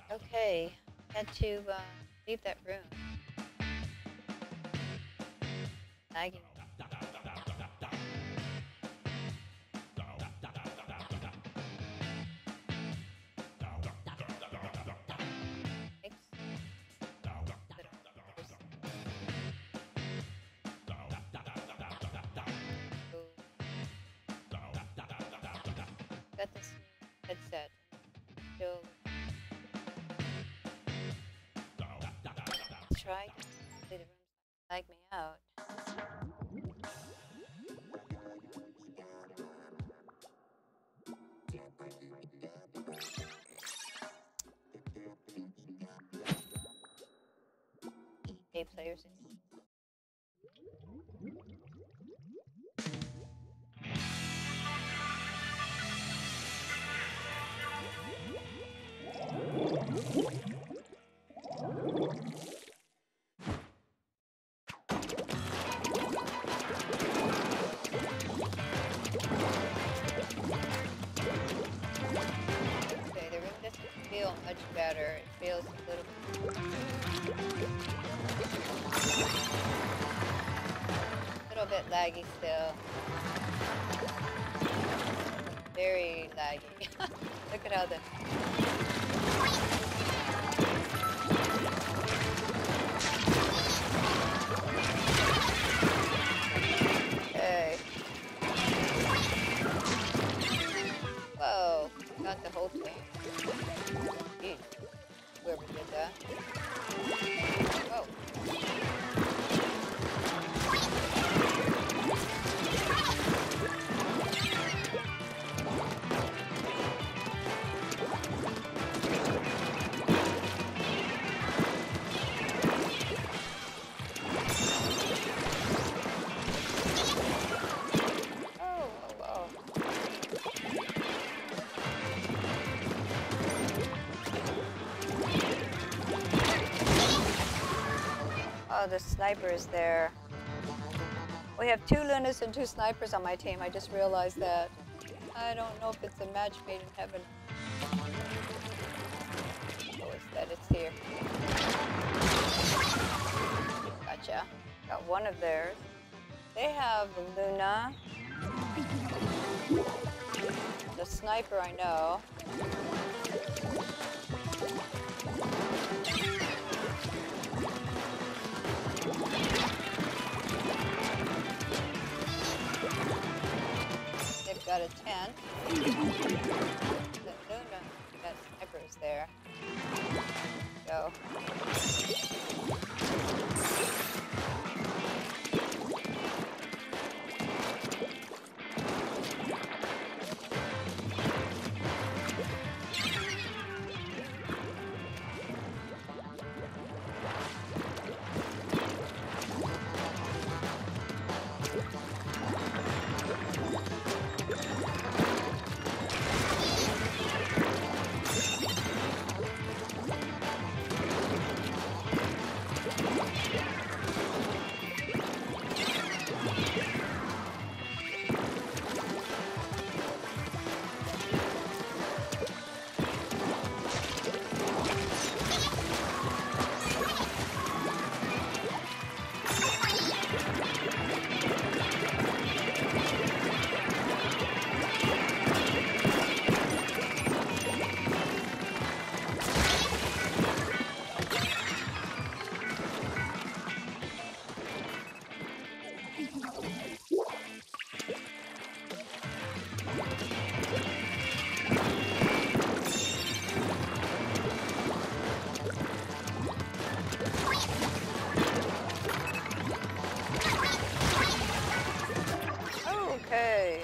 Okay, had to leave that room. Lagging. Thanks. Got this headset. Still try to see the room lag me out. A players. Okay, the room doesn't feel much better. It feels a little bit laggy still. Very laggy. Look at how the okay. Whoa, got the whole thing. Jeez, whoever did that. Whoa. Oh, the sniper is there. We have 2 Lunas and 2 snipers on my team. I just realized that. I don't know if it's a match made in heaven. Oh, it's that it's here. Gotcha. Got one of theirs. They have Luna. The sniper, I know. They've got a 10. The Luna, that sniper is there. Go. Okay.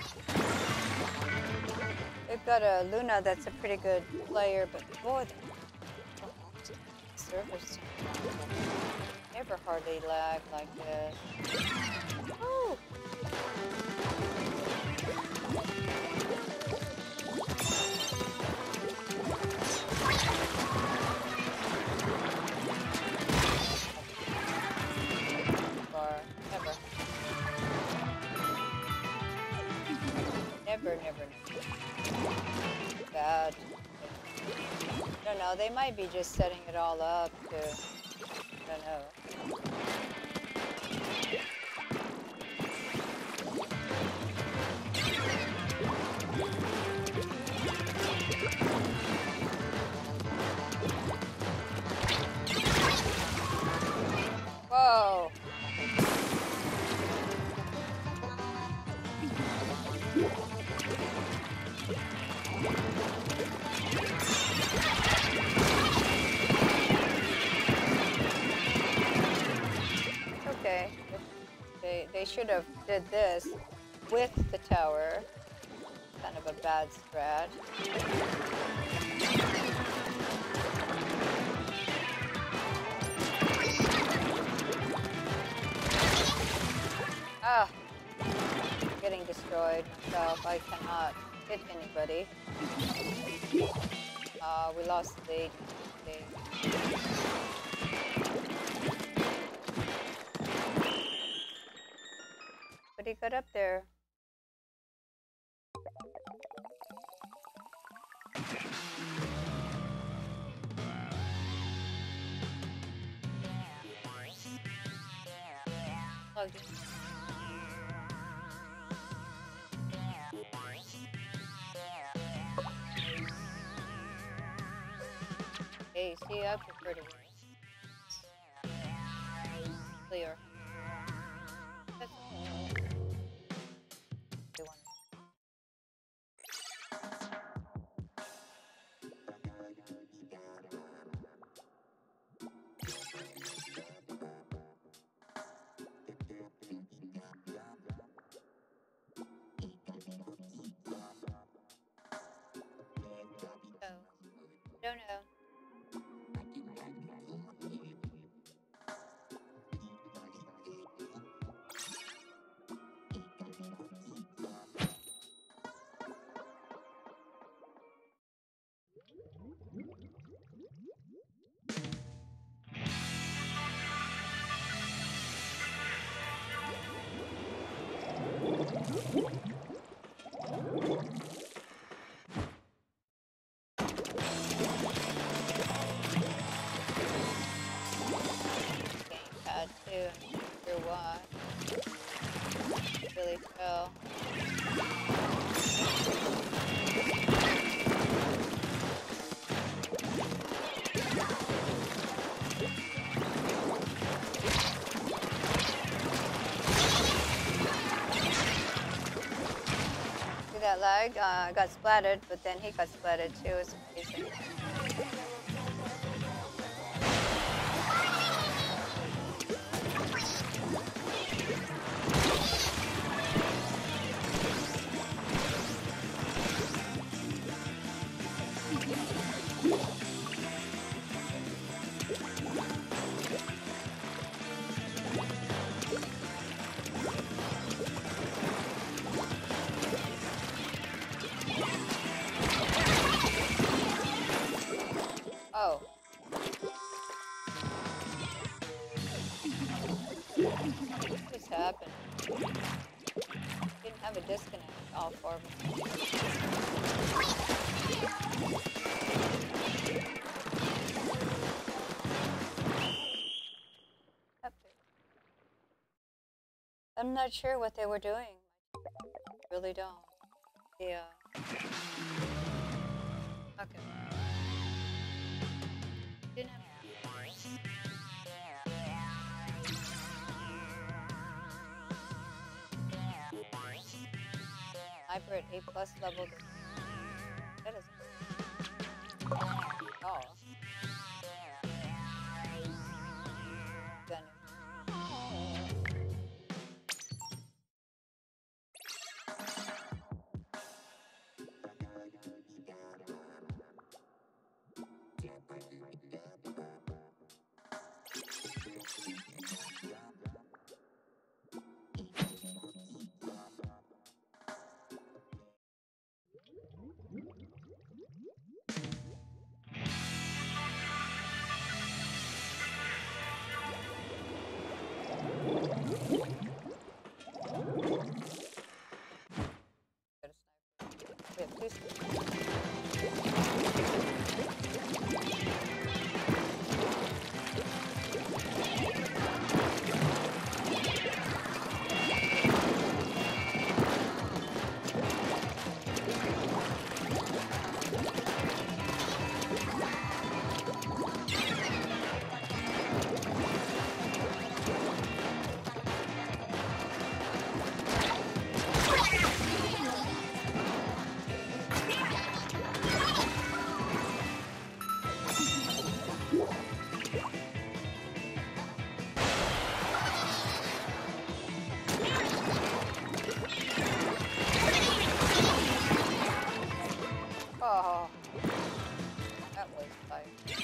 They've got a Luna that's a pretty good player, but boy, the servers never hardly lag like this. Oh. Never. Bad. I don't know, they might be just setting it all up to, I don't know. Whoa. Okay. They should have did this with the tower. Kind of a bad strat. Ah, getting destroyed myself. I cannot hit anybody. We lost the lead. But he got up there. Plugged in. Hey, see, I prefer to clear. That's don't know. Gamepad too, I'm not sure why. Really fell. See that lag? I got splattered, but then he got splattered too. It's amazing. Oh. What just happened? Didn't have a disconnect all for me. I'm not sure what they were doing. I really don't. Yeah. Okay. Didn't have Hyper at A+ level. That is. Oh. Gun. We have two. Oh, that was tight.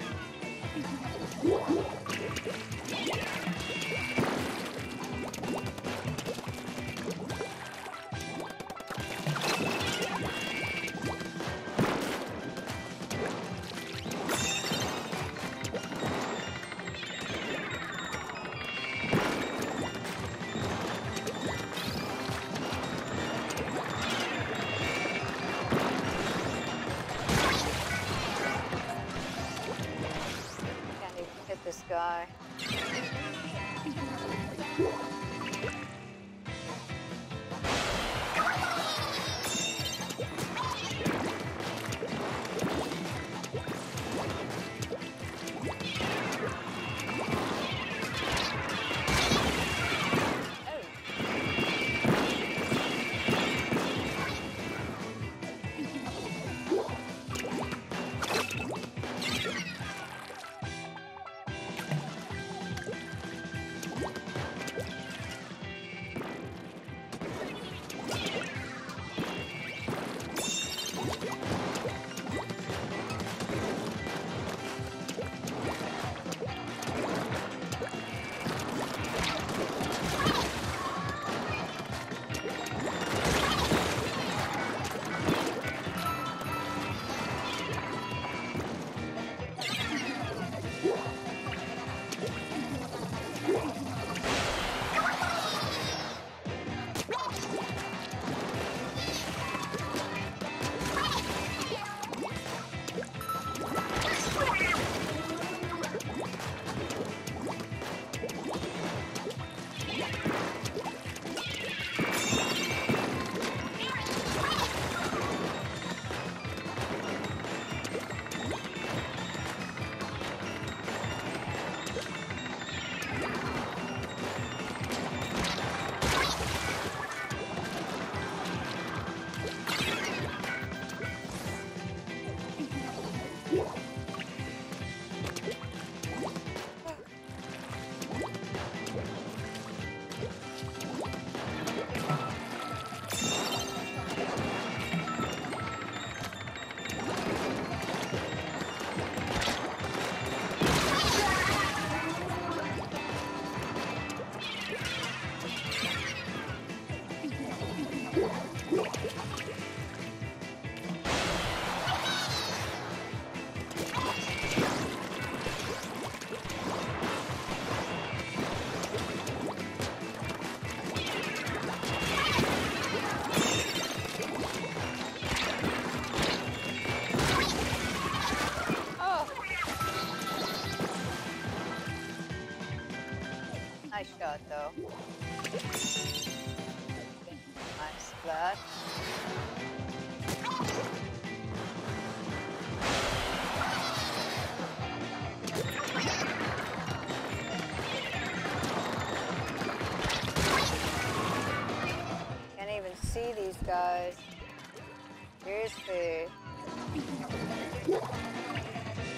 Can't even hit this guy. Nice shot, though. Nice splash. Can't even see these guys. Seriously.